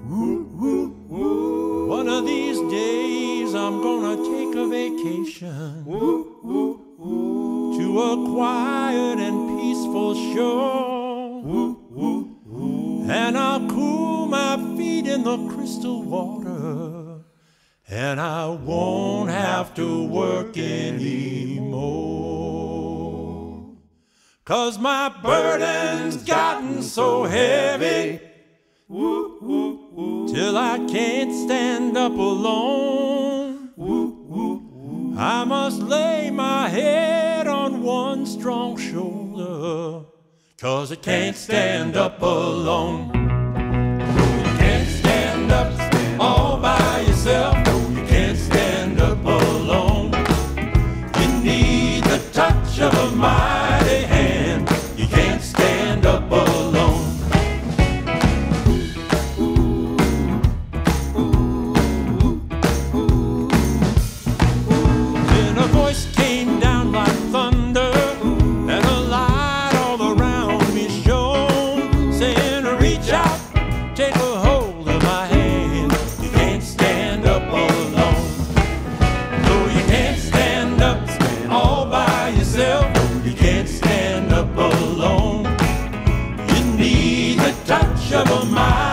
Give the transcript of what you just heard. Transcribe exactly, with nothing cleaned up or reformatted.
One of these days I'm gonna take a vacation to a quiet and peaceful shore, and I'll cool my feet in the crystal water, and I won't have to work anymore. 'Cause my burden's gotten so heavy till I can't stand up alone. I must lay my head on one strong shoulder, 'cause it can't stand up alone. You can't stand up all by yourself. You can't stand up alone. You need the touch of a mighty hand. You can't stand up alone. Then a voice came down like thunder, and a light all around me shone, saying, reach out, take a hold of my hand. You can't stand up alone. No, you can't stand up all by yourself. You can't stand up alone. You need the touch of a mind.